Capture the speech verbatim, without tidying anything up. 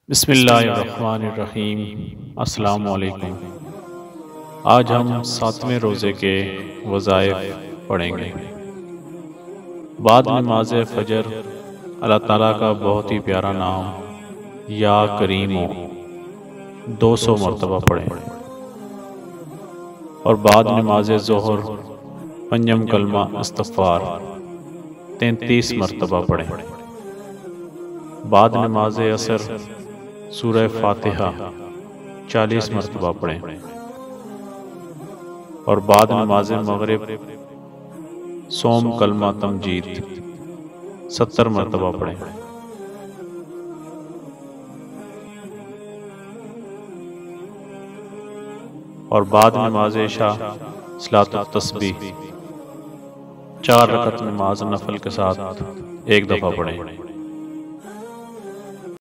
बिस्मिल्लाहिर्रहमानिर्रहीम। अस्सलाम वालेकुम। आज हम सातवें रोज़े के वज़ाइफ पढ़ेंगे। बाद नमाज फ़जर अल्लाह ताला का बहुत ही प्यारा नाम या करीमो दो सौ मरतबा पढ़ें और बाद नमाज ज़ोहर पंजम कलमा इस्तग़फ़ार तैंतीस मरतबा पढ़ें। बाद नमाज असर सूरह फातिहा चालीस मरतबा पढ़ें और बाद नमाज मगरिब सोम कलमा तमजीद सत्तर मरतबा पढ़ें। और बाद नमाज इशा सलातुत तस्बीह चार रकत नमाज नफल के साथ एक दफ़ा पढ़ें।